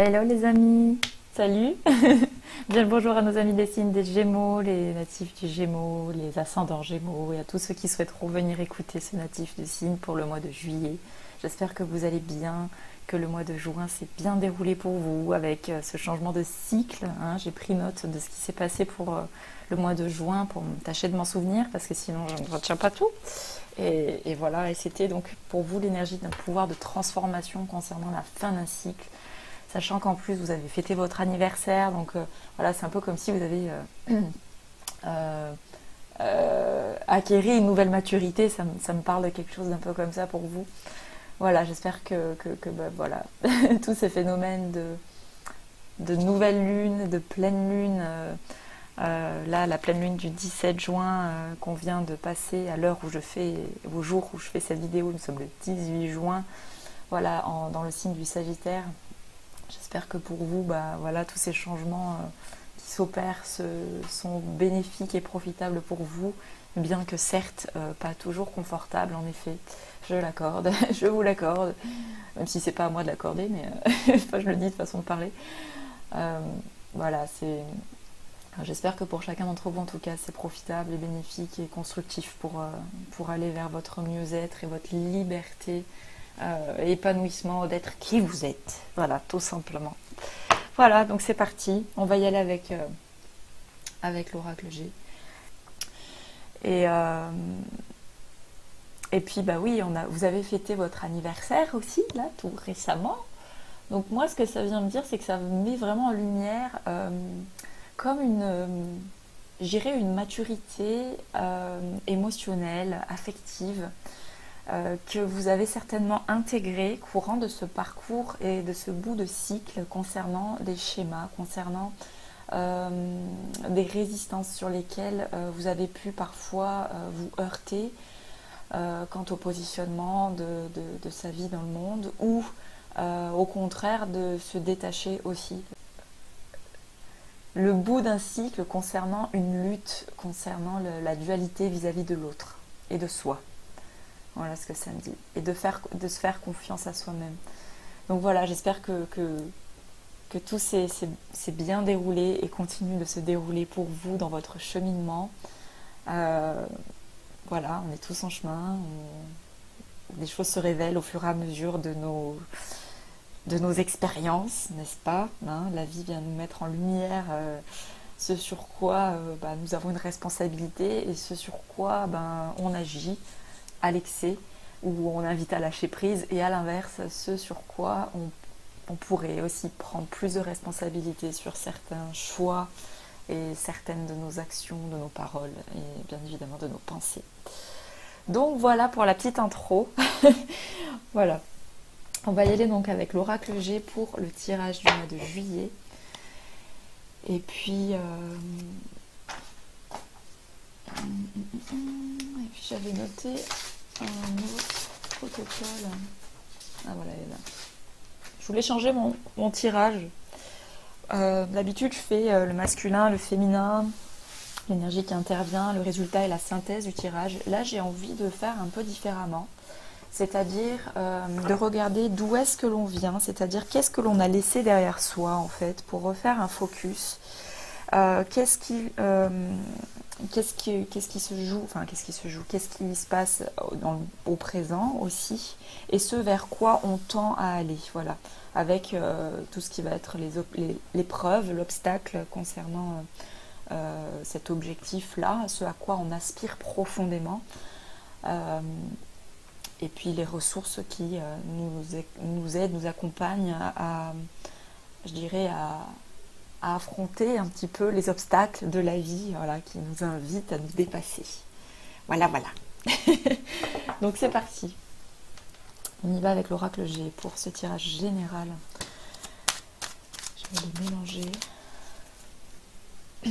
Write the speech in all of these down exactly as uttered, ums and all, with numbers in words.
Hello les amis, salut. Bien le bonjour à nos amis des signes des Gémeaux, les natifs du Gémeaux, les ascendants Gémeaux et à tous ceux qui souhaiteront venir écouter ce natif du signe pour le mois de juillet. J'espère que vous allez bien, que le mois de juin s'est bien déroulé pour vous avec ce changement de cycle. Hein. J'ai pris note de ce qui s'est passé pour le mois de juin pour tâcher de m'en souvenir parce que sinon je ne retiens pas tout. Et, et voilà, et c'était donc pour vous l'énergie d'un pouvoir de transformation concernant la fin d'un cycle. Sachant qu'en plus vous avez fêté votre anniversaire, donc euh, voilà, c'est un peu comme si vous avez euh, euh, euh, acquéri une nouvelle maturité, ça, ça me parle de quelque chose d'un peu comme ça pour vous. Voilà, j'espère que, que, que bah, voilà, tous ces phénomènes de, de nouvelle lune, de pleine lune, euh, euh, là la pleine lune du dix-sept juin euh, qu'on vient de passer à l'heure où je fais, au jour où je fais cette vidéo, nous sommes le dix-huit juin, voilà, en, dans le signe du Sagittaire. J'espère que pour vous, bah, voilà, tous ces changements euh, qui s'opèrent se, sont bénéfiques et profitables pour vous, bien que certes, euh, pas toujours confortables en effet. Je l'accorde, je vous l'accorde, même si c'est pas à moi de l'accorder, mais euh, enfin, je le dis de façon de parler. Euh, voilà, c'est. J'espère que pour chacun d'entre vous, en tout cas, c'est profitable et bénéfique et constructif pour, euh, pour aller vers votre mieux-être et votre liberté. Euh, épanouissement d'être qui vous êtes, voilà, tout simplement. Voilà, donc c'est parti, on va y aller avec euh, avec l'oracle G. Et euh, et puis bah oui, on a, vous avez fêté votre anniversaire aussi là tout récemment. Donc moi, ce que ça vient me dire, c'est que ça met vraiment en lumière euh, comme une, euh, j'irais une maturité euh, émotionnelle, affective. Euh, que vous avez certainement intégré courant de ce parcours et de ce bout de cycle concernant des schémas, concernant euh, des résistances sur lesquelles euh, vous avez pu parfois euh, vous heurter euh, quant au positionnement de, de, de sa vie dans le monde ou euh, au contraire de se détacher aussi. Le bout d'un cycle concernant une lutte, concernant le, la dualité vis-à-vis de l'autre et de soi. Voilà ce que ça me dit. Et de, faire, de se faire confiance à soi-même. Donc voilà, j'espère que, que, que tout s'est bien déroulé et continue de se dérouler pour vous dans votre cheminement. Euh, voilà, on est tous en chemin. On, les choses se révèlent au fur et à mesure de nos, de nos expériences, n'est-ce pas, hein? La vie vient nous mettre en lumière euh, ce sur quoi euh, bah, nous avons une responsabilité et ce sur quoi ben, on agit à l'excès, où on invite à lâcher prise, et à l'inverse, ce sur quoi on, on pourrait aussi prendre plus de responsabilité sur certains choix et certaines de nos actions, de nos paroles, et bien évidemment de nos pensées. Donc voilà pour la petite intro. Voilà. On va y aller donc avec l'oracle G pour le tirage du mois de juillet. Et puis... Euh... Et puis j'avais noté un autre protocole. Ah voilà, elle est là. Je voulais changer mon, mon tirage. Euh, D'habitude, je fais euh, le masculin, le féminin, l'énergie qui intervient, le résultat et la synthèse du tirage. Là, j'ai envie de faire un peu différemment. C'est-à-dire euh, de regarder d'où est-ce que l'on vient, c'est-à-dire qu'est-ce que l'on a laissé derrière soi, en fait, pour refaire un focus. Euh, qu'est-ce qui... Euh, Qu'est-ce qui, qu'est-ce qui se joue, enfin qu'est-ce qui se joue, qu'est-ce qui se passe dans, au présent aussi, et ce vers quoi on tend à aller, voilà, avec euh, tout ce qui va être l'épreuve, l'obstacle concernant euh, cet objectif-là, ce à quoi on aspire profondément, euh, et puis les ressources qui euh, nous, nous aident, nous accompagnent à, à je dirais, à à affronter un petit peu les obstacles de la vie, voilà, qui nous invitent à nous dépasser. Voilà, voilà. Donc c'est parti. On y va avec l'oracle G pour ce tirage général. Je vais les mélanger. Je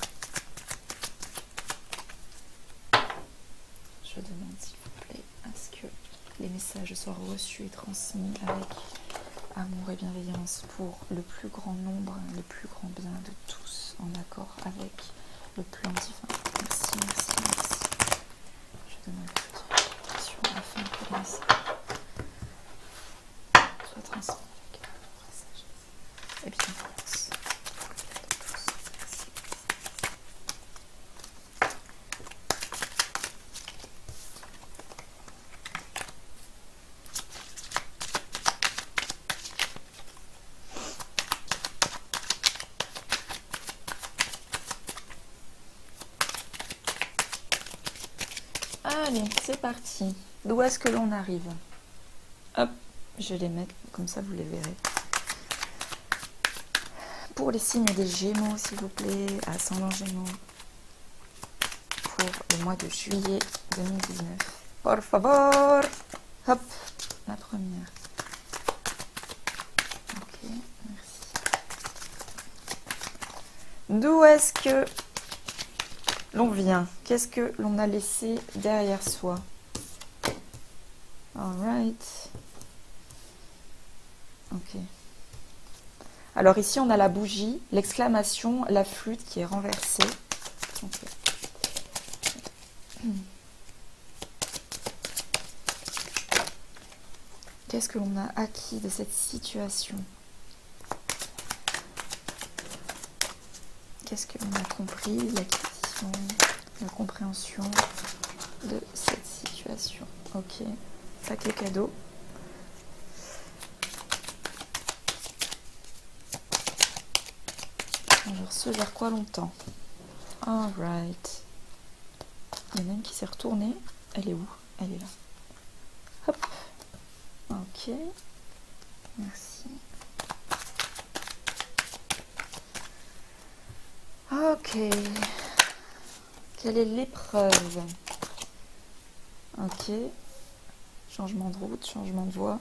demande s'il vous plaît à ce que les messages soient reçus et transmis avec amour et bienveillance pour le plus grand nombre, le plus grand bien de tous, en accord avec le plan divin. Merci, merci, merci. Je demande toute attention afin que les messages soient transmis avec amour et sagesse. Allez, c'est parti. D'où est-ce que l'on arrive? Hop, je vais les mettre comme ça, vous les verrez. Pour les signes des Gémeaux, s'il vous plaît, ascendant Gémeaux, pour le mois de juillet deux mille dix-neuf. Por favor. Hop, la première. Ok, merci. D'où est-ce que l'on vient? Qu'est-ce que l'on a laissé derrière soi? Alright. Ok. Alors ici, on a la bougie, l'exclamation, la flûte qui est renversée. Okay. Qu'est-ce que l'on a acquis de cette situation? Qu'est-ce que l'on a compris, l'acquisition, la compréhension de cette situation? Ok, paquet cadeau. Alors, ce gère quoi longtemps? Alright. Il y en a une qui s'est retournée. Elle est où? Elle est là. Hop. Ok. Merci. Ok. Quelle est l'épreuve? Ok. Changement de route, changement de voie.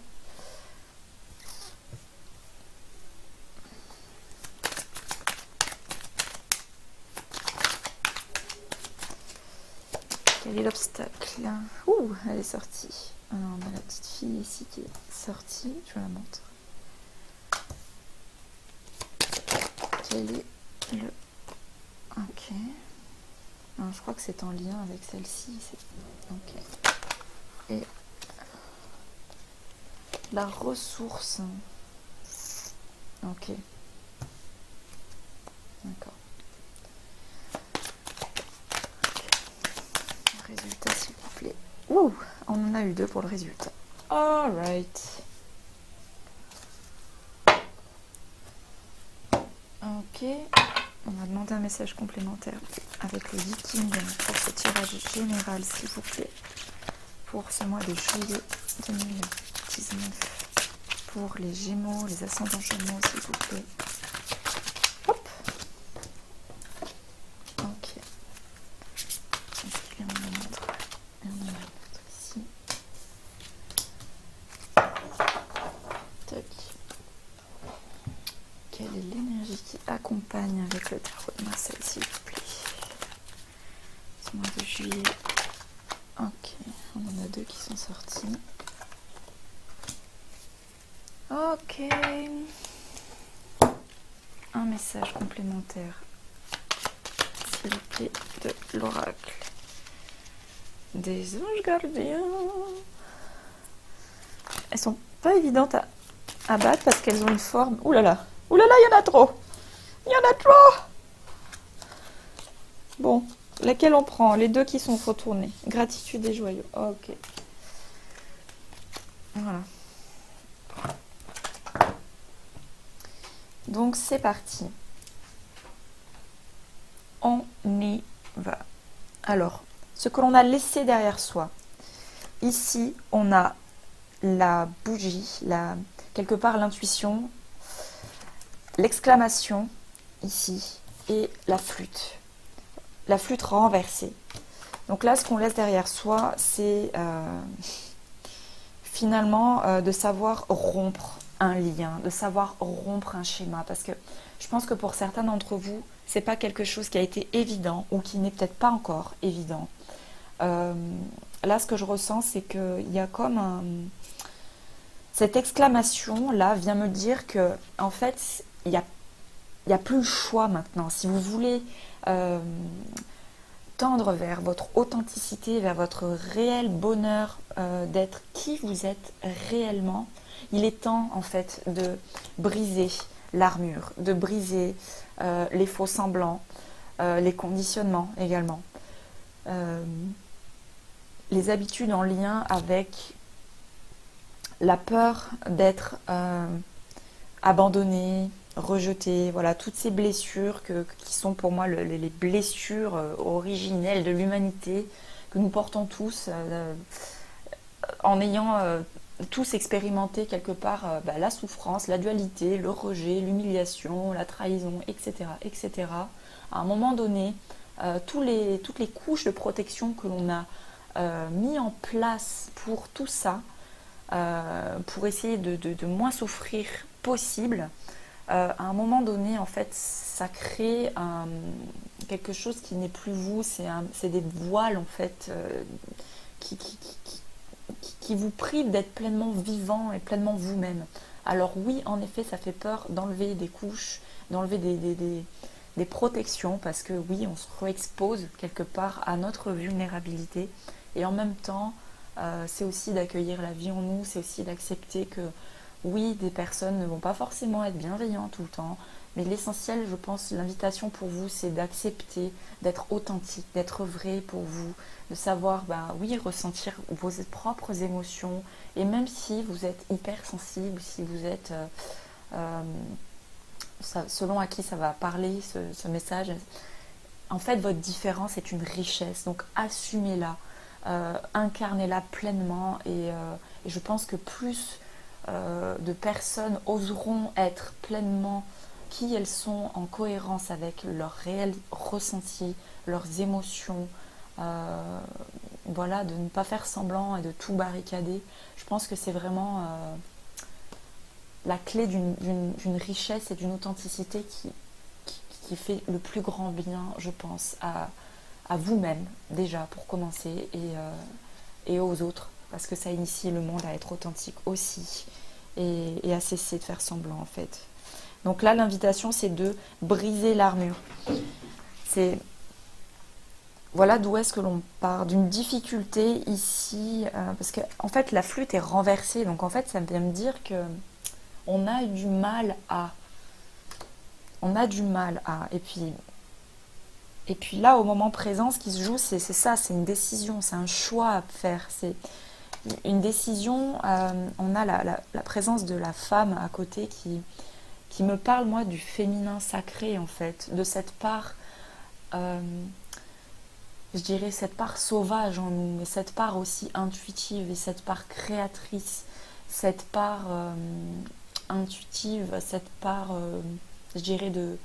Quel est l'obstacle? Ouh, elle est sortie. Alors, on a la petite fille ici qui est sortie. Je vous la montre. Quel est le... Ok. Alors, je crois que c'est en lien avec celle-ci. Ok. Et la ressource. Ok. D'accord. Résultat, s'il vous plaît. Ouh, on en a eu deux pour le résultat. Alright. Ok. On va demander un message complémentaire avec le Viking pour ce tirage général, s'il vous plaît. Pour ce mois de juillet deux mille dix-neuf. Pour les Gémeaux, les ascendants Gémeaux, s'il vous plaît. Hop. Ok. Est-ce qu'il y en a un autre? Il y en a un autre ici. Tac. Quelle est l'énergie qui accompagne avec le tarot de Marseille, s'il vous plaît? Ce mois de juillet. Ok, on en a deux qui sont sortis. Ok. Un message complémentaire, s'il vous plaît, de l'oracle des anges gardiens. Elles sont pas évidentes à, à battre parce qu'elles ont une forme. Ouh là là, ouh là là, il y en a trop. Il y en a trop. Bon, laquelle on prend? Les deux qui sont retournés. Gratitude et joyeux. Ok. Voilà. Donc c'est parti. On y va. Alors, ce que l'on a laissé derrière soi. Ici, on a la bougie, la, quelque part l'intuition, l'exclamation, ici, et la flûte. La flûte renversée. Donc là, ce qu'on laisse derrière soi, c'est euh, finalement euh, de savoir rompre un lien, de savoir rompre un schéma. Parce que je pense que pour certains d'entre vous, c'est pas quelque chose qui a été évident ou qui n'est peut-être pas encore évident. Euh, là, ce que je ressens, c'est qu'il y a comme un... Cette exclamation-là vient me dire que, en fait, il n'y a, il y a plus le choix maintenant. Si vous voulez euh, tendre vers votre authenticité, vers votre réel bonheur euh, d'être qui vous êtes réellement, il est temps, en fait, de briser l'armure, de briser euh, les faux semblants, euh, les conditionnements également. Euh, les habitudes en lien avec la peur d'être euh, abandonné, rejeté, voilà, toutes ces blessures que, qui sont pour moi le, les blessures euh, originelles de l'humanité, que nous portons tous, euh, en ayant euh, tous expérimenté quelque part euh, bah, la souffrance, la dualité, le rejet, l'humiliation, la trahison, et cetera, et cetera. À un moment donné, euh, tous les, toutes les couches de protection que l'on a euh, mis en place pour tout ça, euh, pour essayer de, de, de moins souffrir possible, euh, à un moment donné, en fait, ça crée un, quelque chose qui n'est plus vous, c'est des voiles, en fait, euh, qui, qui, qui, qui, qui vous privent d'être pleinement vivant et pleinement vous-même. Alors oui, en effet, ça fait peur d'enlever des couches, d'enlever des, des, des, des protections, parce que oui, on se réexpose quelque part à notre vulnérabilité, et en même temps, euh, c'est aussi d'accueillir la vie en nous, c'est aussi d'accepter que oui, des personnes ne vont pas forcément être bienveillantes tout le temps, mais l'essentiel, je pense, l'invitation pour vous, c'est d'accepter, d'être authentique, d'être vrai pour vous, de savoir, ben oui, ressentir vos propres émotions, et même si vous êtes hypersensible, si vous êtes, euh, euh, ça, selon à qui ça va parler, ce, ce message, en fait, votre différence est une richesse, donc assumez-la, euh, incarnez-la pleinement, et, euh, et je pense que plus euh, de personnes oseront être pleinement qui elles sont, en cohérence avec leurs réels ressentis, leurs émotions, euh, voilà, de ne pas faire semblant et de tout barricader. Je pense que c'est vraiment euh, la clé d'une richesse et d'une authenticité qui, qui, qui fait le plus grand bien, je pense, à, à vous-même, déjà, pour commencer, et, euh, et aux autres, parce que ça initie le monde à être authentique aussi, et, et à cesser de faire semblant, en fait. Donc là, l'invitation, c'est de briser l'armure. C'est... Voilà d'où est-ce que l'on part, d'une difficulté ici, euh, parce que en fait la flûte est renversée, donc en fait ça vient me dire que on a du mal à, on a du mal à, et puis, et puis là au moment présent, ce qui se joue, c'est ça, c'est une décision, c'est un choix à faire, c'est une décision. Euh, on a la, la, la présence de la femme à côté qui, qui me parle moi du féminin sacré en fait, de cette part. Euh, je dirais cette part sauvage en nous, mais cette part aussi intuitive et cette part créatrice, cette part euh, intuitive, cette part, euh, je dirais, de...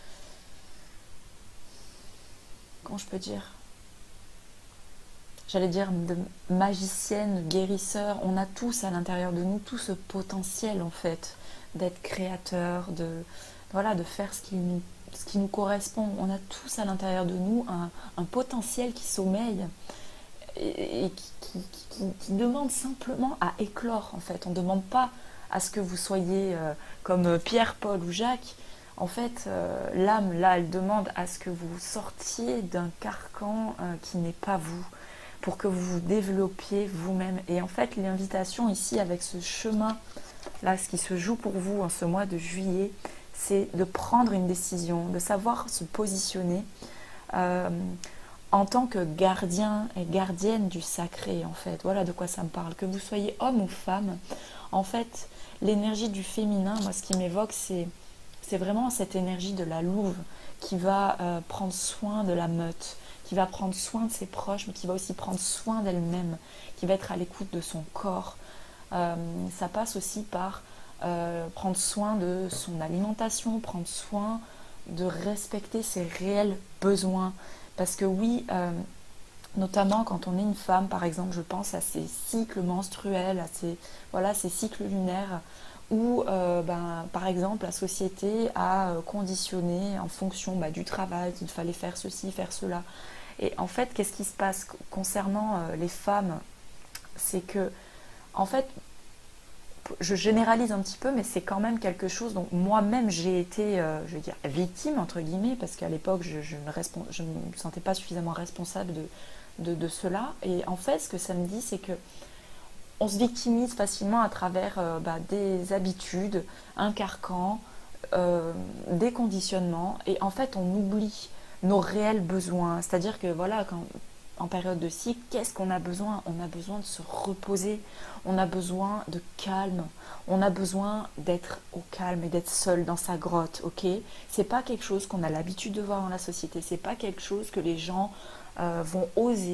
Comment je peux dire? J'allais dire de magicienne, de guérisseur. On a tous à l'intérieur de nous tout ce potentiel en fait, d'être créateur, de, voilà, de faire ce qui nous ce qui nous correspond. On a tous à l'intérieur de nous un, un potentiel qui sommeille et, et qui, qui, qui, qui demande simplement à éclore en fait. On ne demande pas à ce que vous soyez euh, comme Pierre, Paul ou Jacques. En fait, euh, l'âme là, elle demande à ce que vous sortiez d'un carcan euh, qui n'est pas vous, pour que vous vous développiez vous-même. Et en fait, l'invitation ici avec ce chemin là, ce qui se joue pour vous en ce mois de juillet, c'est de prendre une décision, de savoir se positionner euh, en tant que gardien et gardienne du sacré, en fait. Voilà de quoi ça me parle. Que vous soyez homme ou femme, en fait, l'énergie du féminin, moi, ce qui m'évoque, c'est c'est vraiment cette énergie de la louve qui va euh, prendre soin de la meute, qui va prendre soin de ses proches, mais qui va aussi prendre soin d'elle-même, qui va être à l'écoute de son corps. Euh, ça passe aussi par Euh, prendre soin de son alimentation, prendre soin de respecter ses réels besoins. Parce que oui, euh, notamment quand on est une femme, par exemple, je pense à ces cycles menstruels, à ces, voilà, ces cycles lunaires, où, euh, ben, par exemple, la société a conditionné en fonction bah, du travail, qu'il fallait faire ceci, faire cela. Et en fait, qu'est-ce qui se passe concernant euh, les femmes? C'est que, en fait, je généralise un petit peu, mais c'est quand même quelque chose dont moi-même j'ai été, euh, je veux dire, victime, entre guillemets, parce qu'à l'époque, je, je, je ne me sentais pas suffisamment responsable de, de, de cela. Et en fait, ce que ça me dit, c'est que on se victimise facilement à travers euh, bah, des habitudes, un carcan, euh, des conditionnements, et en fait, on oublie nos réels besoins. C'est-à-dire que, voilà, quand... en période de cycle, qu'est-ce qu'on a besoin? On a besoin de se reposer, on a besoin de calme, on a besoin d'être au calme et d'être seul dans sa grotte, ok? C'est pas quelque chose qu'on a l'habitude de voir dans la société, c'est pas quelque chose que les gens euh, vont oser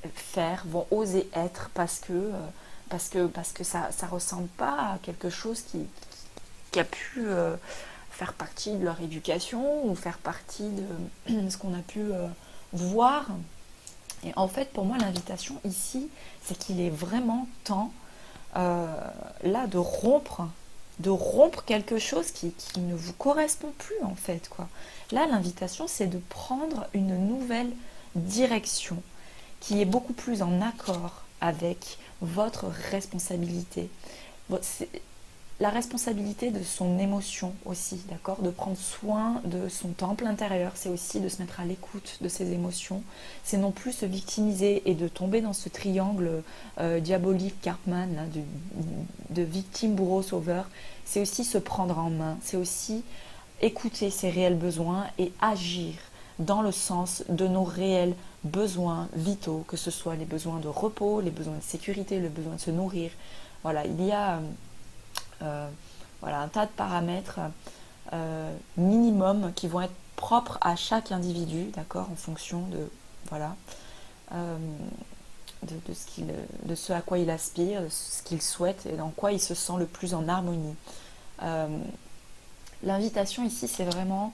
faire, vont oser être parce que, euh, parce que, parce que ça ne ressemble pas à quelque chose qui, qui a pu euh, faire partie de leur éducation ou faire partie de ce qu'on a pu euh, voir. Et en fait, pour moi, l'invitation ici, c'est qu'il est vraiment temps euh, là de rompre, de rompre quelque chose qui, qui ne vous correspond plus en fait, quoi. Là, l'invitation, c'est de prendre une nouvelle direction qui est beaucoup plus en accord avec votre responsabilité. C'est la responsabilité de son émotion aussi, d'accord? De prendre soin de son temple intérieur, c'est aussi de se mettre à l'écoute de ses émotions. C'est non plus se victimiser et de tomber dans ce triangle euh, diabolique Cartman, là, de, de victime, bourreau, sauveur. C'est aussi se prendre en main, c'est aussi écouter ses réels besoins et agir dans le sens de nos réels besoins vitaux, que ce soit les besoins de repos, les besoins de sécurité, le besoin de se nourrir. Voilà, il y a euh, voilà, un tas de paramètres euh, minimum qui vont être propres à chaque individu, d'accord, en fonction de, voilà, euh, de, de, ce qu'il, de ce à quoi il aspire, de ce qu'il souhaite et dans quoi il se sent le plus en harmonie. Euh, l'invitation ici, c'est vraiment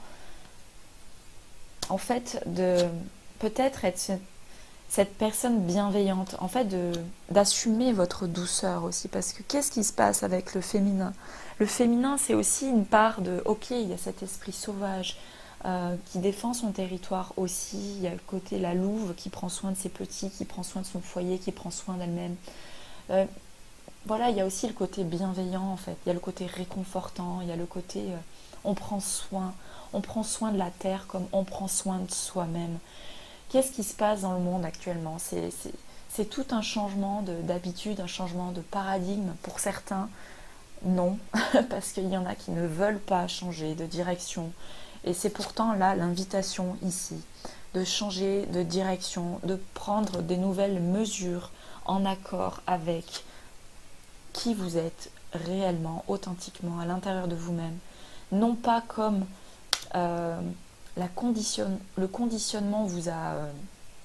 en fait de peut-être être cette, cette personne bienveillante, en fait de, d'assumer votre douceur aussi, parce que qu'est-ce qui se passe avec le féminin? Le féminin, c'est aussi une part de, ok, il y a cet esprit sauvage euh, qui défend son territoire aussi, il y a le côté la louve qui prend soin de ses petits, qui prend soin de son foyer, qui prend soin d'elle-même. Euh, voilà, il y a aussi le côté bienveillant en fait, il y a le côté réconfortant, il y a le côté euh, on prend soin, on prend soin de la terre comme on prend soin de soi-même. Qu'est-ce qui se passe dans le monde actuellement? C'est, c'est, c'est tout un changement de, d'habitude, un changement de paradigme. Pour certains, non, parce qu'il y en a qui ne veulent pas changer de direction. Et c'est pourtant là l'invitation ici, de changer de direction, de prendre des nouvelles mesures en accord avec qui vous êtes réellement, authentiquement, à l'intérieur de vous-même. Non pas comme euh, la conditionne, le conditionnement vous a euh,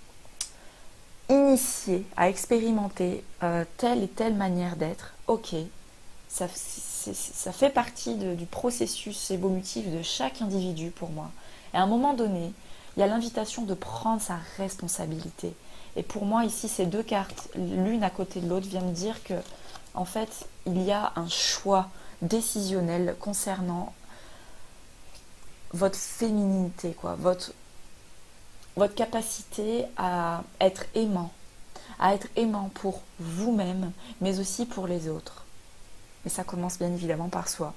initié à expérimenter euh, telle et telle manière d'être. Ok, ça, c'est, ça fait partie de, du processus évolutif de chaque individu pour moi. Et à un moment donné, il y a l'invitation de prendre sa responsabilité. Et pour moi, ici, ces deux cartes, l'une à côté de l'autre, viennent me dire que, en fait, il y a un choix décisionnel concernant votre féminité, quoi, votre, votre capacité à être aimant, à être aimant pour vous-même, mais aussi pour les autres. Et ça commence bien évidemment par soi.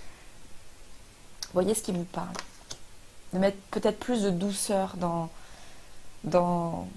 Voyez ce qui vous parle. De mettre peut-être plus de douceur dans, dans,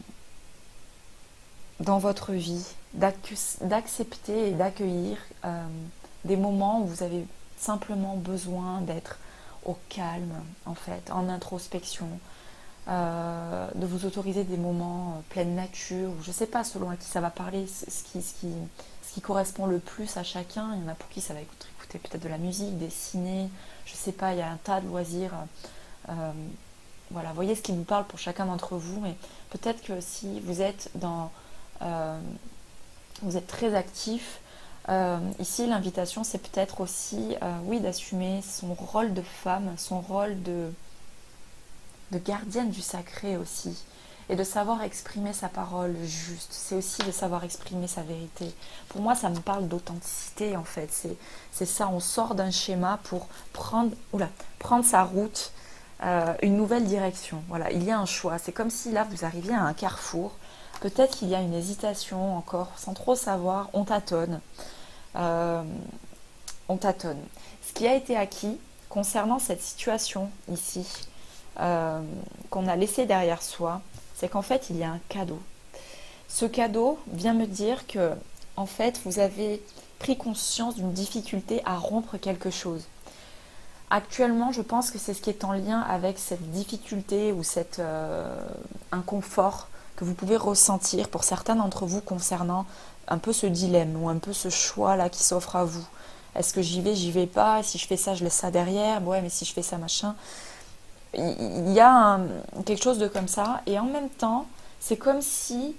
dans votre vie, d'accepter et d'accueillir euh, des moments où vous avez simplement besoin d'être au calme, en fait, en introspection, euh, de vous autoriser des moments euh, pleine nature, ou je ne sais pas selon à qui ça va parler, ce qui, ce, qui, ce qui correspond le plus à chacun. Il y en a pour qui ça va écouter, écouter peut-être de la musique, des ciné, je ne sais pas, il y a un tas de loisirs. Euh, voilà, voyez ce qui vous parle pour chacun d'entre vous, mais peut-être que si vous êtes dans... Euh, vous êtes très actif, Euh, ici, l'invitation, c'est peut-être aussi, euh, oui, d'assumer son rôle de femme, son rôle de, de gardienne du sacré aussi, et de savoir exprimer sa parole juste. C'est aussi de savoir exprimer sa vérité. Pour moi, ça me parle d'authenticité, en fait. C'est, c'est ça, on sort d'un schéma pour prendre, oula, prendre sa route, euh, une nouvelle direction. Voilà, il y a un choix. C'est comme si là, vous arriviez à un carrefour. Peut-être qu'il y a une hésitation encore, sans trop savoir, on tâtonne. Euh, on tâtonne. Ce qui a été acquis concernant cette situation ici, euh, qu'on a laissé derrière soi, c'est qu'en fait, il y a un cadeau. Ce cadeau vient me dire que, en fait, vous avez pris conscience d'une difficulté à rompre quelque chose. Actuellement, je pense que c'est ce qui est en lien avec cette difficulté ou cet euh, inconfort que vous pouvez ressentir pour certains d'entre vous concernant un peu ce dilemme ou un peu ce choix-là qui s'offre à vous. Est-ce que j'y vais, j'y vais pas? Si je fais ça, je laisse ça derrière. Ouais, mais si je fais ça, machin. Il y a un, quelque chose de comme ça. Et en même temps, c'est comme si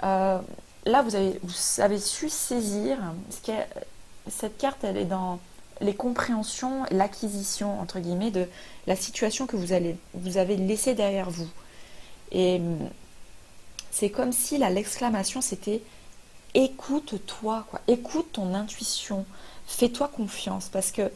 Euh, Là, vous avez, vous avez su saisir, ce qui est- cette carte, elle est dans les compréhensions, l'acquisition, entre guillemets, de la situation que vous, allez, vous avez laissée derrière vous. Et hum, c'est comme si là, l'exclamation, c'était écoute-toi, quoi. Écoute ton intuition, fais-toi confiance, parce que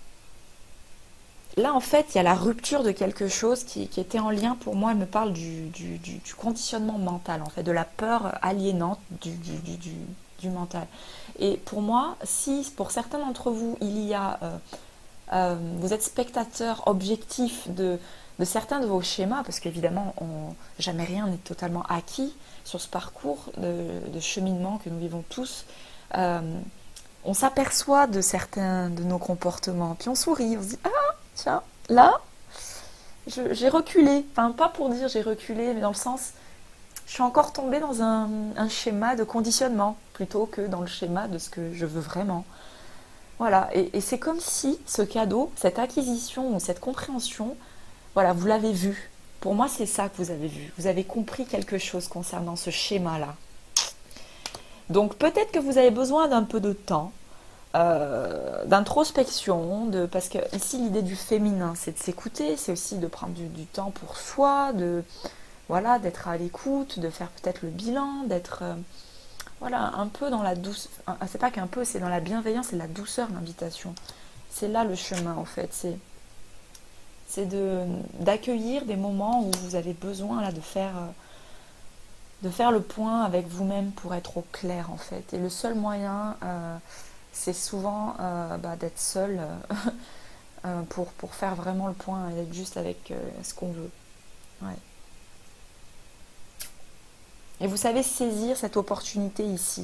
là, en fait, il y a la rupture de quelque chose qui, qui était en lien, pour moi, elle me parle du, du, du- du conditionnement mental, en fait, de la peur aliénante du, du, du, du- du mental. Et pour moi, si pour certains d'entre vous, il y a, euh, euh, vous êtes spectateur objectif de, de certains de vos schémas, parce qu'évidemment, on- jamais rien n'est totalement acquis sur ce parcours de, de cheminement que nous vivons tous. euh, on s'aperçoit de certains de nos comportements, puis on sourit, on se dit, ah, tiens, là, je- j'ai reculé. Enfin, pas pour dire j'ai reculé, mais dans le sens, je suis encore tombée dans un, un schéma de conditionnement, plutôt que dans le schéma de ce que je veux vraiment. Voilà, et, et c'est comme si ce cadeau, cette acquisition ou cette compréhension, voilà, vous l'avez vu. Pour moi, c'est ça que vous avez vu. Vous avez compris quelque chose concernant ce schéma-là. Donc peut-être que vous avez besoin d'un peu de temps, euh, d'introspection, de, parce que ici l'idée du féminin, c'est de s'écouter, c'est aussi de prendre du, du temps pour soi, de voilà, d'être à l'écoute, de faire peut-être le bilan, d'être euh, voilà, un peu dans la douceur. C'est pas qu'un peu, c'est dans la bienveillance et la douceur l'invitation. C'est là le chemin en fait. C'est c'est de d'accueillir des moments où vous avez besoin là de faire euh, de faire le point avec vous-même pour être au clair en fait. Et le seul moyen, euh, c'est souvent euh, bah, d'être seul euh, euh, pour, pour faire vraiment le point et d'être juste avec euh, ce qu'on veut. Ouais. Et vous savez saisir cette opportunité ici,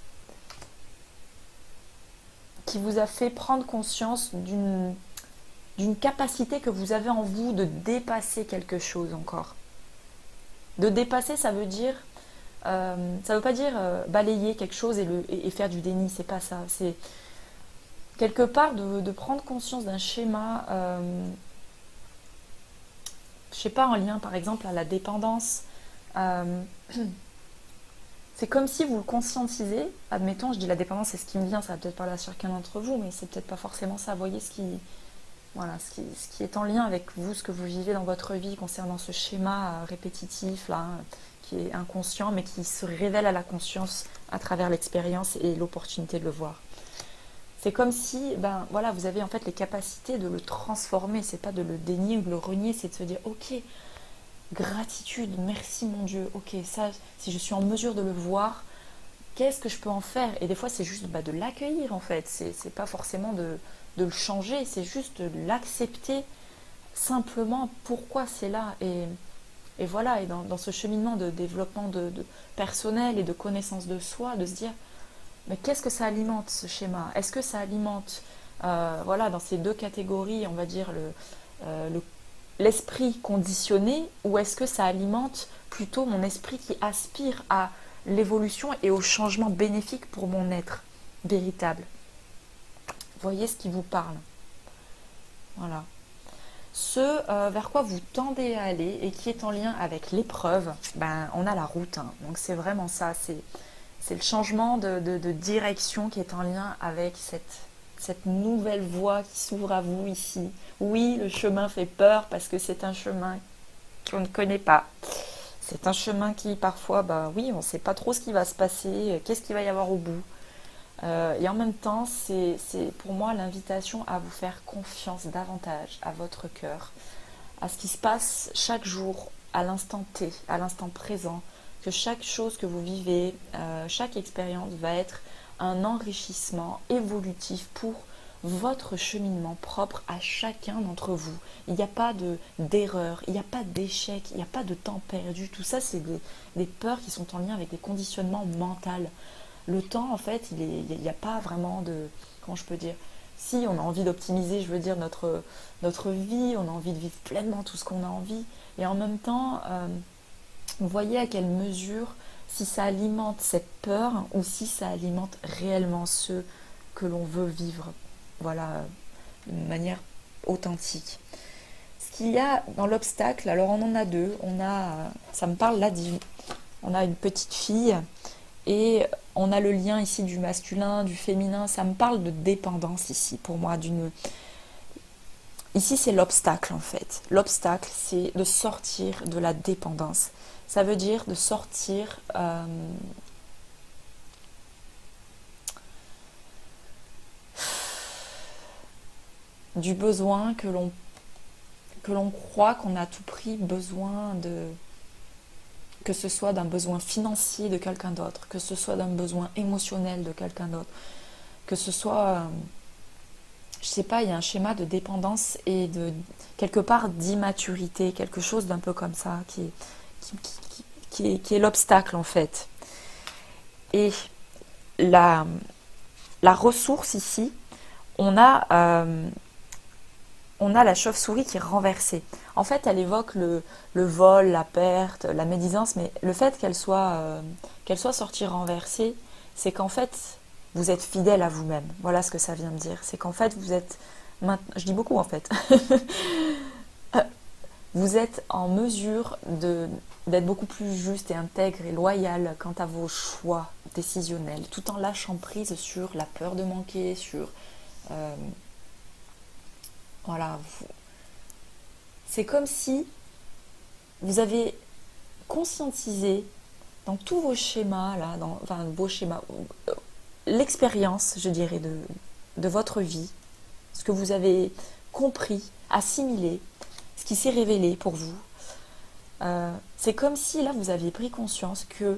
qui vous a fait prendre conscience d'une d'une capacité que vous avez en vous de dépasser quelque chose encore. De dépasser, ça veut dire, euh, ça veut pas dire euh, balayer quelque chose et, le, et, et faire du déni, c'est pas ça. C'est quelque part de, de prendre conscience d'un schéma, euh, je sais pas, en lien par exemple à la dépendance. Euh, c'est comme si vous le conscientisez. Admettons, je dis la dépendance, c'est ce qui me vient, ça va peut-être parler à chacun d'entre vous, mais c'est peut-être pas forcément ça. Vous voyez ce qui, voilà, ce qui, ce qui est en lien avec vous, ce que vous vivez dans votre vie concernant ce schéma euh, répétitif là, hein, qui est inconscient, mais qui se révèle à la conscience à travers l'expérience et l'opportunité de le voir. C'est comme si, ben voilà, vous avez en fait les capacités de le transformer. C'est pas de le dénier ou de le renier, c'est de se dire, ok, gratitude, merci mon Dieu, ok, ça, si je suis en mesure de le voir, qu'est-ce que je peux en faire? Et des fois, c'est juste bah, de l'accueillir en fait. C'est, c'est pas forcément de, de le changer, c'est juste de l'accepter simplement pourquoi c'est là. Et, et voilà, et dans, dans ce cheminement de développement de, de personnel et de connaissance de soi, de se dire, mais qu'est-ce que ça alimente ce schéma? Est-ce que ça alimente, euh, voilà, dans ces deux catégories, on va dire, le, euh, le l'esprit conditionné, ou est-ce que ça alimente plutôt mon esprit qui aspire à l'évolution et au changement bénéfique pour mon être véritable? Voyez ce qui vous parle. Voilà. Ce euh, vers quoi vous tendez à aller et qui est en lien avec l'épreuve, ben, on a la route. Hein. Donc c'est vraiment ça, c'est, c'est le changement de, de, de direction qui est en lien avec cette, cette nouvelle voie qui s'ouvre à vous ici. Oui, le chemin fait peur parce que c'est un chemin qu'on ne connaît pas. C'est un chemin qui parfois, bah oui, on ne sait pas trop ce qui va se passer, qu'est-ce qu'il va y avoir au bout. Euh, et en même temps, c'est, c'est pour moi l'invitation à vous faire confiance davantage à votre cœur, à ce qui se passe chaque jour, à l'instant T, à l'instant présent, que chaque chose que vous vivez, euh, chaque expérience va être un enrichissement évolutif pour votre cheminement propre à chacun d'entre vous. Il n'y a pas de, d'erreur, il n'y a pas d'échec, il n'y a pas de temps perdu. Tout ça, c'est des, des peurs qui sont en lien avec des conditionnements mentaux. Le temps, en fait, il n'y a pas vraiment de... Comment je peux dire? Si, on a envie d'optimiser, je veux dire, notre, notre vie, on a envie de vivre pleinement tout ce qu'on a envie. Et en même temps, euh, vous voyez à quelle mesure, si ça alimente cette peur ou si ça alimente réellement ce que l'on veut vivre. Voilà, de manière authentique. Ce qu'il y a dans l'obstacle, alors on en a deux. On a, ça me parle là on a une petite fille et on a le lien ici du masculin, du féminin. Ça me parle de dépendance ici pour moi. D'une Ici c'est l'obstacle en fait. L'obstacle c'est de sortir de la dépendance. Ça veut dire de sortir euh, du besoin que l'on que l'on croit qu'on a à tout prix besoin de, que ce soit d'un besoin financier de quelqu'un d'autre, que ce soit d'un besoin émotionnel de quelqu'un d'autre, que ce soit, euh, je sais pas, il y a un schéma de dépendance et de quelque part d'immaturité, quelque chose d'un peu comme ça, qui est, qui, qui, qui est, qui est l'obstacle en fait. Et la, la ressource ici, on a... Euh, on a la chauve-souris qui est renversée. En fait, elle évoque le, le vol, la perte, la médisance, mais le fait qu'elle soit, euh, qu'elle soit sortie renversée, c'est qu'en fait, vous êtes fidèle à vous-même. Voilà ce que ça vient de dire. C'est qu'en fait, vous êtes... Je dis beaucoup en fait. Vous êtes en mesure de, d'être beaucoup plus juste et intègre et loyal quant à vos choix décisionnels, tout en lâchant prise sur la peur de manquer, sur... Euh, Voilà, vous- c'est comme si vous avez conscientisé dans tous vos schémas, là, dans, enfin vos schémas, euh, l'expérience, je dirais, de, de votre vie, ce que vous avez compris, assimilé, ce qui s'est révélé pour vous. Euh, c'est comme si là vous aviez pris conscience que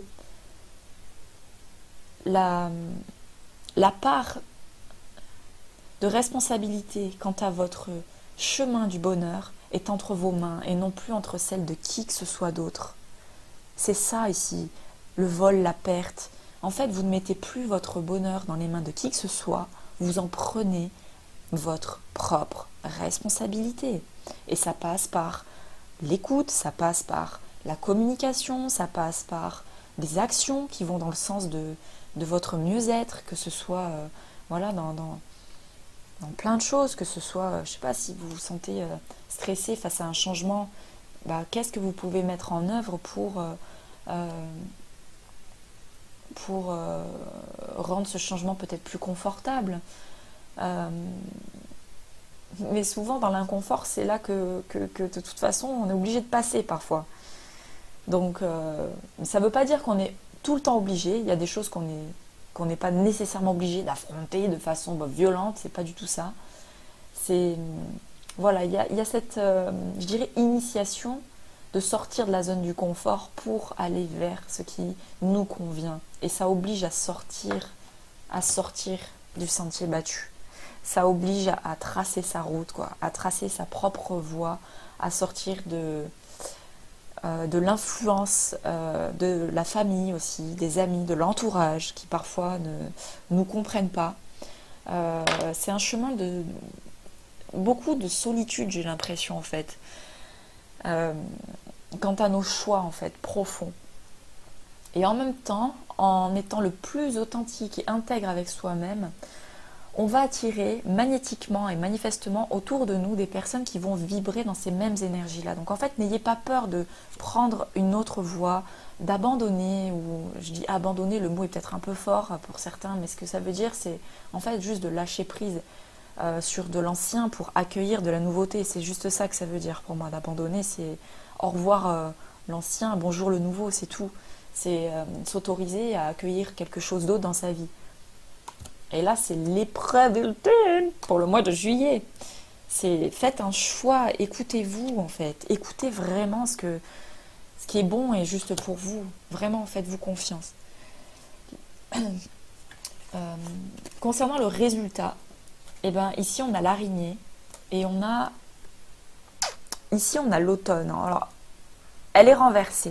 la, la part de responsabilité quant à votre chemin du bonheur est entre vos mains et non plus entre celles de qui que ce soit d'autre. C'est ça ici, le vol, la perte. En fait, vous ne mettez plus votre bonheur dans les mains de qui que ce soit, vous en prenez votre propre responsabilité. Et ça passe par l'écoute, ça passe par la communication, ça passe par des actions qui vont dans le sens de, de votre mieux-être, que ce soit euh, voilà, dans, dans dans plein de choses, que ce soit, euh, je sais pas, si vous vous sentez euh, stressé face à un changement, bah, qu'est-ce que vous pouvez mettre en œuvre pour, euh, euh, pour euh, rendre ce changement peut-être plus confortable. Euh, mais souvent, dans l'inconfort, c'est là que, que, que de toute façon, on est obligé de passer parfois. Donc, euh, ça ne veut pas dire qu'on est tout le temps obligé. Il y a des choses qu'on est qu'on n'est pas nécessairement obligé d'affronter de façon bah, violente, c'est pas du tout ça. C'est voilà, il y a, il y a cette, euh, je dirais, initiation de sortir de la zone du confort pour aller vers ce qui nous convient. Et ça oblige à sortir, à sortir du sentier battu. Ça oblige à, à tracer sa route, quoi, à tracer sa propre voie, à sortir de euh, de l'influence euh, de la famille aussi, des amis, de l'entourage qui parfois ne nous comprennent pas. Euh, c'est un chemin de beaucoup de solitude, j'ai l'impression en fait, euh, quant à nos choix en fait profonds. Et en même temps, en étant le plus authentique et intègre avec soi-même, on va attirer magnétiquement et manifestement autour de nous des personnes qui vont vibrer dans ces mêmes énergies-là. Donc en fait, n'ayez pas peur de prendre une autre voie, d'abandonner, ou je dis abandonner, le mot est peut-être un peu fort pour certains, mais ce que ça veut dire, c'est en fait juste de lâcher prise euh, sur de l'ancien pour accueillir de la nouveauté. C'est juste ça que ça veut dire pour moi, d'abandonner, c'est au revoir euh, l'ancien, bonjour le nouveau, c'est tout. C'est euh, s'autoriser à accueillir quelque chose d'autre dans sa vie. Et là, c'est l'épreuve ultime pour le mois de juillet. C'est faites un choix, écoutez-vous en fait. Écoutez vraiment ce, que, ce qui est bon et juste pour vous. Vraiment, faites-vous confiance. Euh, concernant le résultat, eh ben, ici on a l'araignée et on a... Ici on a l'automne. Alors, elle est renversée.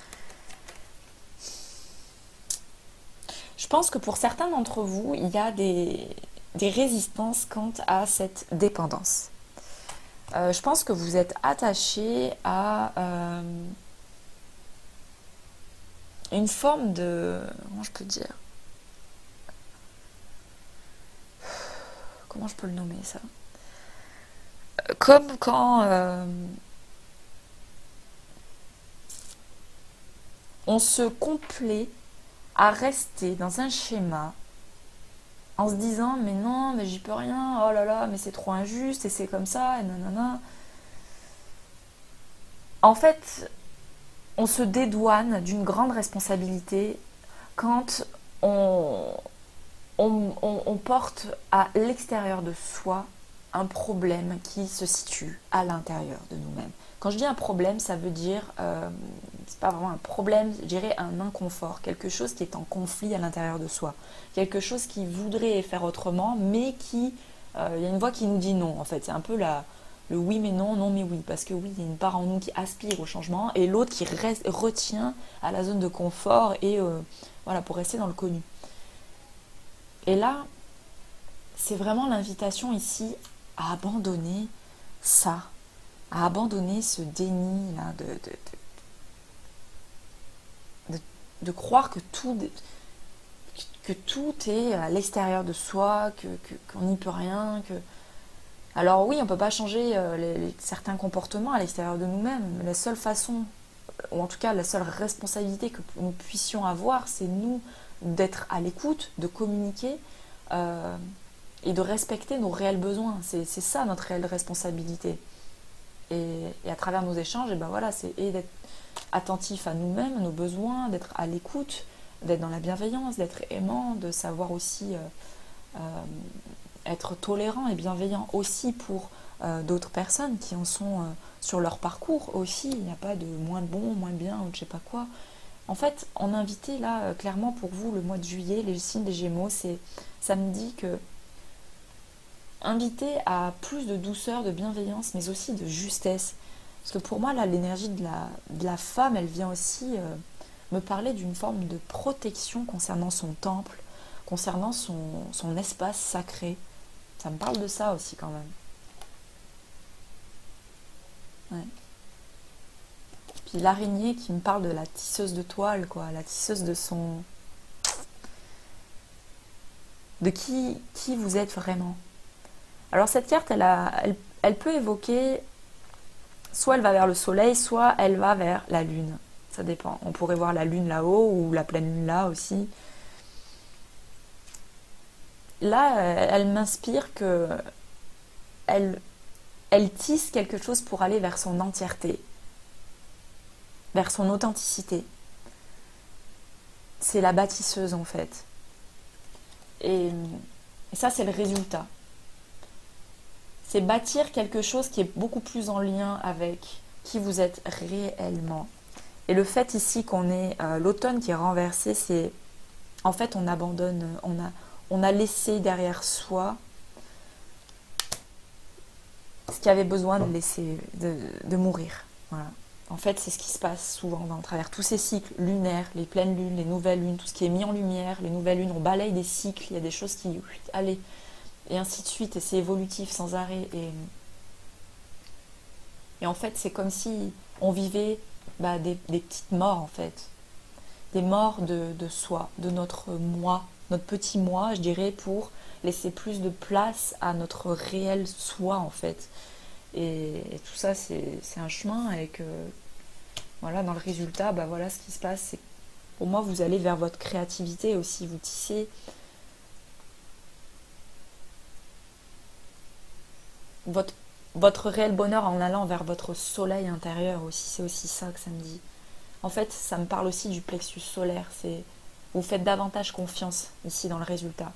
Je pense que pour certains d'entre vous, il y a des, des résistances quant à cette dépendance. Euh, je pense que vous êtes attaché à euh, une forme de... Comment je peux dire? Comment je peux le nommer ça? Comme quand... Euh, on se complaît à rester dans un schéma en se disant mais non, mais j'y peux rien, oh là là, mais c'est trop injuste et c'est comme ça, et nanana. En fait, on se dédouane d'une grande responsabilité quand on, on, on, on porte à l'extérieur de soi un problème qui se situe à l'intérieur de nous-mêmes. Quand je dis un problème, ça veut dire, euh, c'est pas vraiment un problème, je dirais un inconfort, quelque chose qui est en conflit à l'intérieur de soi, quelque chose qui voudrait faire autrement, mais qui, euh, il y a une voix qui nous dit non, en fait, c'est un peu la, le oui mais non, non mais oui, parce que oui, il y a une part en nous qui aspire au changement, et l'autre qui reste, retient à la zone de confort, et euh, voilà, pour rester dans le connu. Et là, c'est vraiment l'invitation ici à abandonner ça, à abandonner ce déni là, de, de, de, de, de croire que tout, que tout est à l'extérieur de soi, que, que, qu'on n'y peut rien. Que... Alors oui, on ne peut pas changer euh, les, les, certains comportements à l'extérieur de nous-mêmes, mais la seule façon, ou en tout cas la seule responsabilité que nous puissions avoir, c'est nous d'être à l'écoute, de communiquer, euh, et de respecter nos réels besoins. C'est, c'est ça notre réelle responsabilité. Et, et à travers nos échanges, et ben voilà, c'est et d'être attentif à nous-mêmes, à nos besoins, d'être à l'écoute, d'être dans la bienveillance, d'être aimant, de savoir aussi euh, euh, être tolérant et bienveillant aussi pour euh, d'autres personnes qui en sont euh, sur leur parcours aussi. Il n'y a pas de moins de bon, moins de bien ou je sais pas quoi. En fait, on a invité là, euh, clairement pour vous, le mois de juillet, les signes des Gémeaux, c'est, ça me dit que invité à plus de douceur, de bienveillance, mais aussi de justesse. Parce que pour moi, là, l'énergie de la, de la femme, elle vient aussi euh, me parler d'une forme de protection concernant son temple, concernant son, son espace sacré. Ça me parle de ça aussi quand même. Ouais. Puis l'araignée qui me parle de la tisseuse de toile, quoi, la tisseuse de son... de qui, qui vous êtes vraiment. Alors cette carte, elle, a, elle, elle peut évoquer, soit elle va vers le soleil, soit elle va vers la lune. Ça dépend. On pourrait voir la lune là-haut ou la pleine lune là aussi. Là, elle m'inspire que elle, elle tisse quelque chose pour aller vers son entièreté, vers son authenticité. C'est la bâtisseuse en fait. Et, et ça, c'est le résultat. C'est bâtir quelque chose qui est beaucoup plus en lien avec qui vous êtes réellement. Et le fait ici qu'on ait euh, l'automne qui est renversé, c'est en fait on abandonne, on a, on a laissé derrière soi ce qui avait besoin de laisser, de, de mourir. Voilà. En fait, c'est ce qui se passe souvent dans, à travers tous ces cycles lunaires, les pleines lunes, les nouvelles lunes, tout ce qui est mis en lumière, les nouvelles lunes, on balaye des cycles, il y a des choses qui, allez, et ainsi de suite, et c'est évolutif sans arrêt. Et, et en fait, c'est comme si on vivait bah, des, des petites morts, en fait. Des morts de, de soi, de notre moi, notre petit moi, je dirais, pour laisser plus de place à notre réel soi, en fait. Et, et tout ça, c'est, c'est un chemin, et que, voilà, dans le résultat, bah, voilà ce qui se passe, c'est que pour moi, vous allez vers votre créativité aussi, vous tissez votre, votre réel bonheur en allant vers votre soleil intérieur aussi, c'est aussi ça que ça me dit. En fait, ça me parle aussi du plexus solaire, c'est vous faites davantage confiance ici dans le résultat.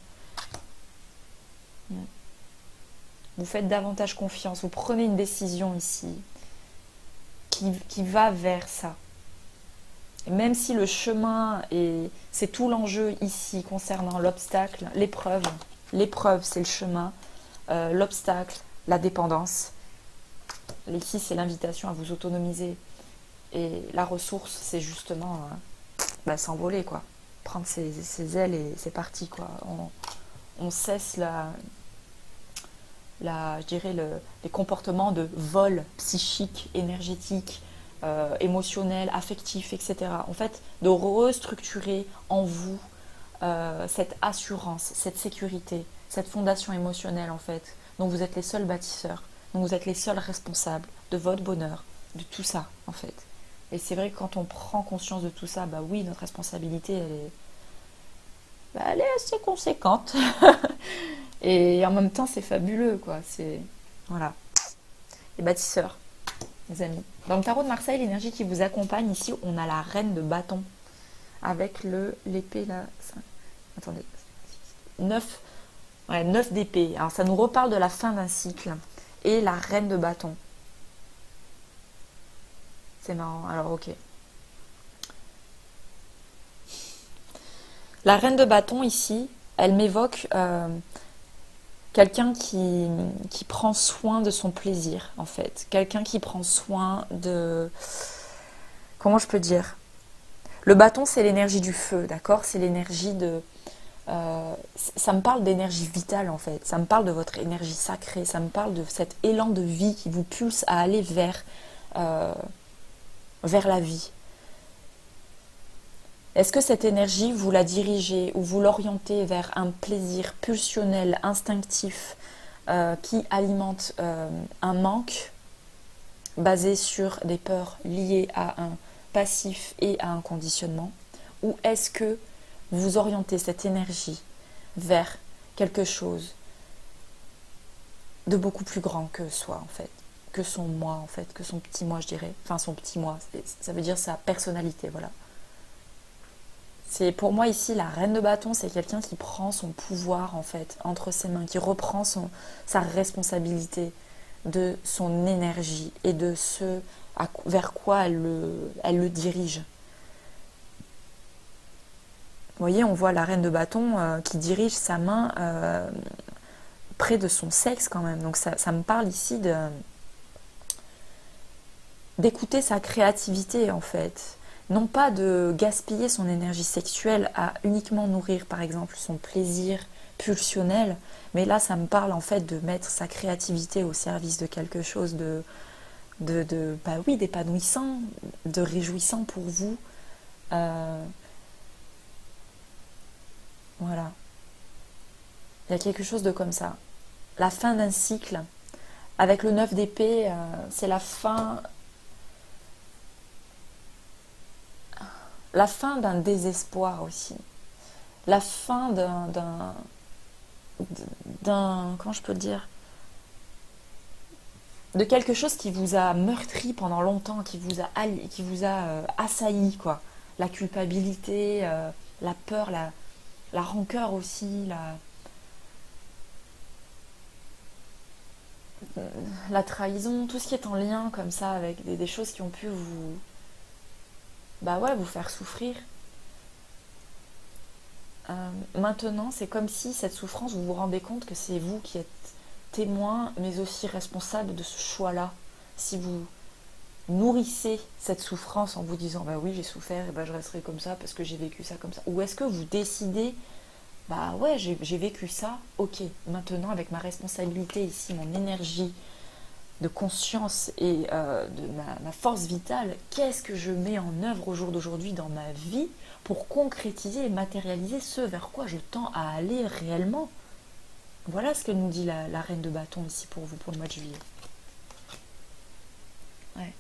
Vous faites davantage confiance, vous prenez une décision ici qui, qui va vers ça. Et même si le chemin, est, c'est tout l'enjeu ici concernant l'obstacle, l'épreuve, l'épreuve c'est le chemin, euh, l'obstacle, la dépendance. Ici c'est l'invitation à vous autonomiser. Et la ressource c'est justement euh, bah, s'envoler, quoi. Prendre ses, ses ailes et c'est parti, quoi. On, on cesse la... La, je dirais le, les comportements de vol psychique, énergétique, euh, émotionnel, affectif, et cetera. En fait, de restructurer en vous euh, cette assurance, cette sécurité, cette fondation émotionnelle, en fait, dont vous êtes les seuls bâtisseurs, dont vous êtes les seuls responsables de votre bonheur, de tout ça, en fait. Et c'est vrai que quand on prend conscience de tout ça, bah oui, notre responsabilité, elle est, bah, elle est assez conséquente. Et en même temps, c'est fabuleux, quoi. C'est, voilà. Les bâtisseurs, les amis. Dans le tarot de Marseille, l'énergie qui vous accompagne, ici, on a la reine de bâton. Avec le l'épée, là. cinq, attendez. neuf, ouais, neuf d'épée. Alors, ça nous reparle de la fin d'un cycle. Et la reine de bâton. C'est marrant. Alors, ok. La reine de bâton, ici, elle m'évoque euh, quelqu'un qui, qui prend soin de son plaisir, en fait. Quelqu'un qui prend soin de... Comment je peux dire? Le bâton, c'est l'énergie du feu, d'accord? C'est l'énergie de... Euh, ça me parle d'énergie vitale, en fait. Ça me parle de votre énergie sacrée. Ça me parle de cet élan de vie qui vous pulse à aller vers, euh, vers la vie. Est-ce que cette énergie, vous la dirigez ou vous l'orientez vers un plaisir pulsionnel, instinctif, euh, qui alimente euh, un manque basé sur des peurs liées à un passif et à un conditionnement? Ou est-ce que vous orientez cette énergie vers quelque chose de beaucoup plus grand que soi, en fait, que son moi, en fait, que son petit moi, je dirais. Enfin, son petit moi, ça veut dire sa personnalité, voilà. C'est pour moi ici la reine de bâton, c'est quelqu'un qui prend son pouvoir en fait entre ses mains, qui reprend son, sa responsabilité de son énergie et de ce à, vers quoi elle le, elle le dirige. Vous voyez, on voit la reine de bâton euh, qui dirige sa main euh, près de son sexe quand même. Donc ça, ça me parle ici de d'écouter sa créativité en fait. Non pas de gaspiller son énergie sexuelle à uniquement nourrir par exemple son plaisir pulsionnel, mais là ça me parle en fait de mettre sa créativité au service de quelque chose de, de, de bah oui, d'épanouissant, de réjouissant pour vous. Euh, voilà. Il y a quelque chose de comme ça. La fin d'un cycle. Avec le neuf d'épée, euh, c'est la fin... La fin d'un désespoir aussi. La fin d'un, d'un, d'un... Comment je peux le dire? De quelque chose qui vous a meurtri pendant longtemps, qui vous a, qui vous a euh, assailli, quoi. La culpabilité, euh, la peur, la, la rancœur aussi, la, la trahison, tout ce qui est en lien comme ça avec des, des choses qui ont pu vous... Bah ouais, vous faire souffrir. Euh, maintenant, c'est comme si cette souffrance, vous vous rendez compte que c'est vous qui êtes témoin, mais aussi responsable de ce choix-là. Si vous nourrissez cette souffrance en vous disant bah oui, j'ai souffert, et bah je resterai comme ça parce que j'ai vécu ça comme ça. Ou est-ce que vous décidez bah ouais, j'ai, j'ai vécu ça, ok, maintenant avec ma responsabilité ici, mon énergie de conscience et euh, de ma, ma force vitale, qu'est-ce que je mets en œuvre au jour d'aujourd'hui dans ma vie pour concrétiser et matérialiser ce vers quoi je tends à aller réellement? Voilà ce que nous dit la, la reine de bâton ici pour vous, pour le mois de juillet. Ouais.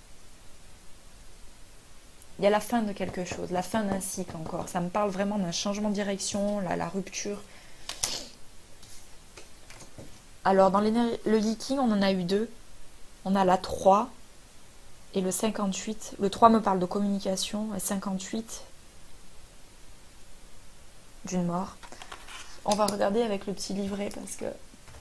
Il y a la fin de quelque chose, la fin d'un cycle encore. Ça me parle vraiment d'un changement de direction, la, la rupture. Alors, dans le Yiking, on en a eu deux. On a la trois et le cinquante-huit. Le trois me parle de communication et cinquante-huit d'une mort. On va regarder avec le petit livret parce que...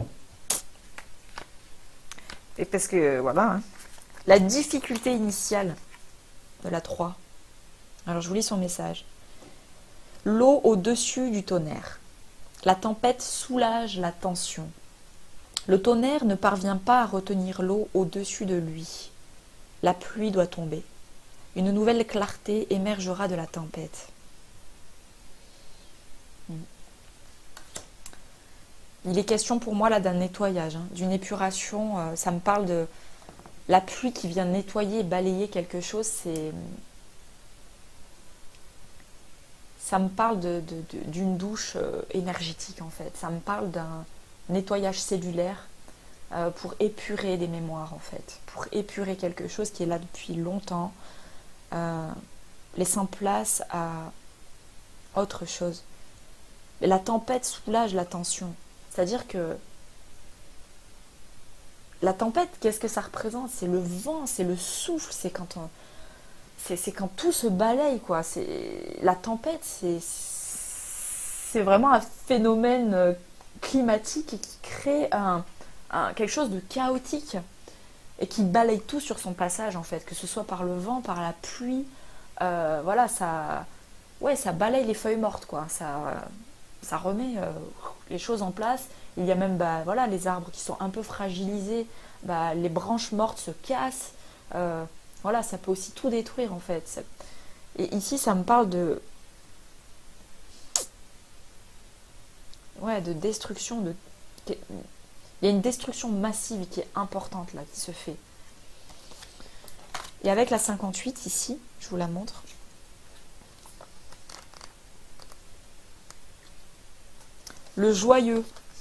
Et parce que, voilà. Hein. La difficulté initiale de la trois. Alors, je vous lis son message. L'eau au-dessus du tonnerre. La tempête soulage la tension. Le tonnerre ne parvient pas à retenir l'eau au-dessus de lui. La pluie doit tomber. Une nouvelle clarté émergera de la tempête. Il est question pour moi là d'un nettoyage, hein, d'une épuration. Euh, ça me parle de la pluie qui vient nettoyer, balayer quelque chose. C'est, ça me parle de, de, de, d'une douche euh, énergétique en fait. Ça me parle d'un nettoyage cellulaire euh, pour épurer des mémoires en fait, pour épurer quelque chose qui est là depuis longtemps, euh, laissant place à autre chose. Mais la tempête soulage la tension. C'est-à-dire que la tempête, qu'est-ce que ça représente? C'est le vent, c'est le souffle, c'est quand on, c'est, c'est quand tout se balaye, quoi. C'est, la tempête, c'est, c'est vraiment un phénomène climatique qui crée un, un, quelque chose de chaotique et qui balaye tout sur son passage, en fait, que ce soit par le vent, par la pluie. Euh, voilà, ça, ouais, ça balaye les feuilles mortes, quoi. Ça, ça remet euh, les choses en place. Il y a même bah, voilà, les arbres qui sont un peu fragilisés, bah, les branches mortes se cassent. Euh, voilà, ça peut aussi tout détruire en fait. Et ici, ça me parle de, ouais, de destruction. De... Il y a une destruction massive qui est importante là, qui se fait. Et avec la cinquante-huit ici, je vous la montre. Le joyeux.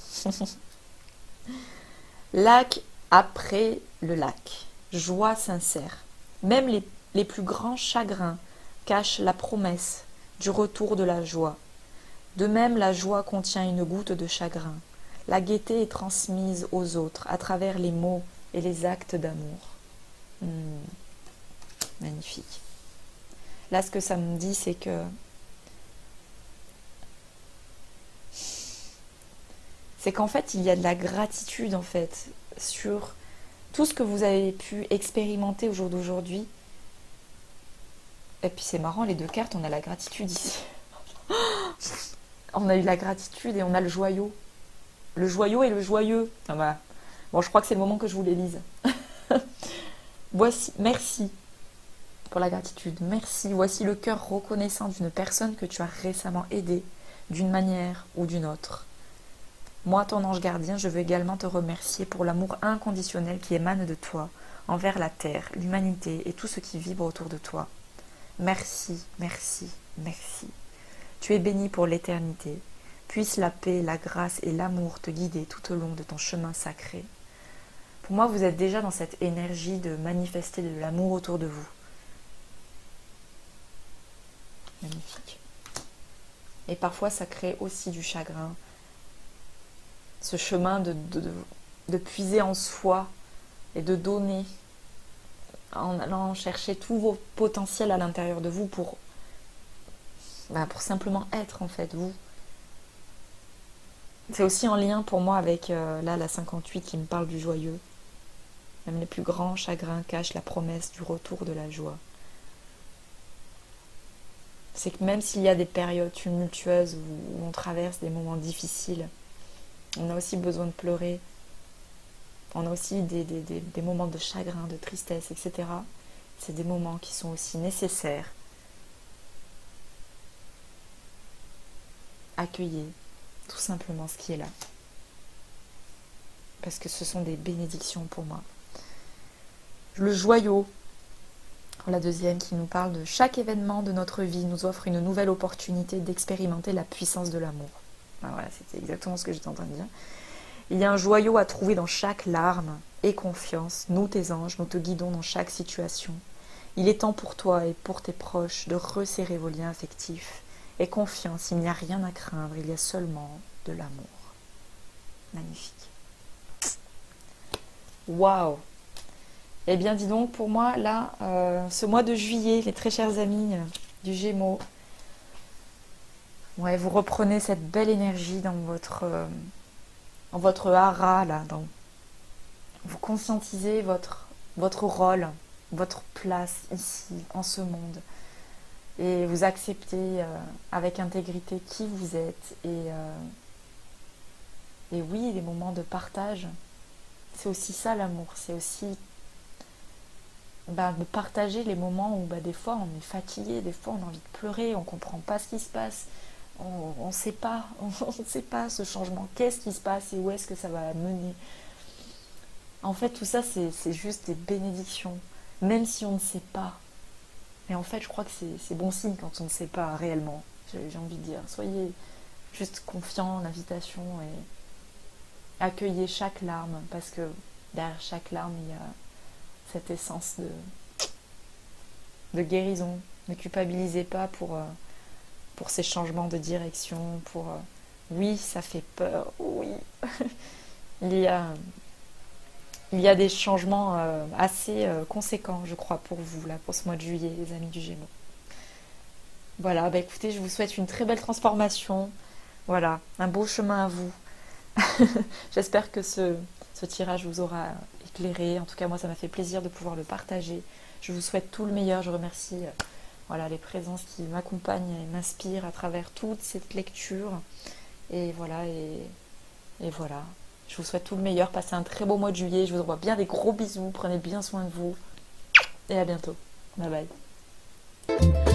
Lac après le lac. Joie sincère. Même les, les plus grands chagrins cachent la promesse du retour de la joie. De même, la joie contient une goutte de chagrin. La gaieté est transmise aux autres à travers les mots et les actes d'amour. Hmm. Magnifique. Là, ce que ça me dit, c'est que c'est qu'en fait, il y a de la gratitude, en fait, sur tout ce que vous avez pu expérimenter au jour d'aujourd'hui. Et puis, c'est marrant, les deux cartes, on a la gratitude ici. On a eu la gratitude et on a le joyau. Le joyau et le joyeux. Ah bah. Bon, je crois que c'est le moment que je vous les lise. Voici, merci pour la gratitude. Merci. Voici le cœur reconnaissant d'une personne que tu as récemment aidée, d'une manière ou d'une autre. Moi, ton ange gardien, je veux également te remercier pour l'amour inconditionnel qui émane de toi, envers la terre, l'humanité et tout ce qui vibre autour de toi. Merci, merci, merci. Tu es béni pour l'éternité. Puisse la paix, la grâce et l'amour te guider tout au long de ton chemin sacré. Pour moi, vous êtes déjà dans cette énergie de manifester de l'amour autour de vous. Magnifique. Et parfois, ça crée aussi du chagrin. Ce chemin de, de, de, de puiser en soi et de donner en allant chercher tous vos potentiels à l'intérieur de vous pour, bah, pour simplement être en fait vous. C'est aussi en lien pour moi avec euh, là la cinquante-huit qui me parle du joyeux. Même les plus grands chagrins cachent la promesse du retour de la joie. C'est que même s'il y a des périodes tumultueuses où, où on traverse des moments difficiles, on a aussi besoin de pleurer. On a aussi des, des, des, des moments de chagrin, de tristesse, et cetera. C'est des moments qui sont aussi nécessaires. Accueillez tout simplement ce qui est là. Parce que ce sont des bénédictions pour moi. Le joyau, la deuxième qui nous parle de chaque événement de notre vie nous offre une nouvelle opportunité d'expérimenter la puissance de l'amour. Ah voilà, c'était exactement ce que j'étais en train de dire. Il y a un joyau à trouver dans chaque larme. Aie confiance, nous tes anges, nous te guidons dans chaque situation. Il est temps pour toi et pour tes proches de resserrer vos liens affectifs. Aie confiance, il n'y a rien à craindre, il y a seulement de l'amour. Magnifique. Waouh! Eh bien, dis donc, pour moi, là, euh, ce mois de juillet, les très chers amis euh, du Gémeaux, ouais, vous reprenez cette belle énergie dans votre, euh, dans votre hara, là, dans, vous conscientisez votre, votre rôle, votre place ici, en ce monde, et vous acceptez euh, avec intégrité qui vous êtes, et, euh, et oui, les moments de partage, c'est aussi ça l'amour, c'est aussi bah, de partager les moments où bah, des fois on est fatigué, des fois on a envie de pleurer, on ne comprend pas ce qui se passe, on ne sait pas, on ne sait pas ce changement, qu'est-ce qui se passe et où est-ce que ça va mener. En fait, tout ça, c'est juste des bénédictions, même si on ne sait pas. Mais en fait, je crois que c'est bon signe quand on ne sait pas réellement, j'ai envie de dire. Soyez juste confiants, l'invitation, et accueillez chaque larme, parce que derrière chaque larme, il y a cette essence de, de guérison. Ne culpabilisez pas pour, euh, pour ces changements de direction. Pour, euh, oui, ça fait peur, oui. il, y a, il y a des changements euh, assez euh, conséquents, je crois, pour vous, là, pour ce mois de juillet, les amis du Gémeaux. Voilà, bah écoutez, je vous souhaite une très belle transformation. Voilà, un beau chemin à vous. J'espère que ce, ce tirage vous aura éclairé. En tout cas, moi, ça m'a fait plaisir de pouvoir le partager. Je vous souhaite tout le meilleur. Je remercie euh, voilà, les présences qui m'accompagnent et m'inspirent à travers toute cette lecture. Et voilà, et, et voilà. Je vous souhaite tout le meilleur. Passez un très beau mois de juillet. Je vous envoie bien des gros bisous. Prenez bien soin de vous. Et à bientôt. Bye bye.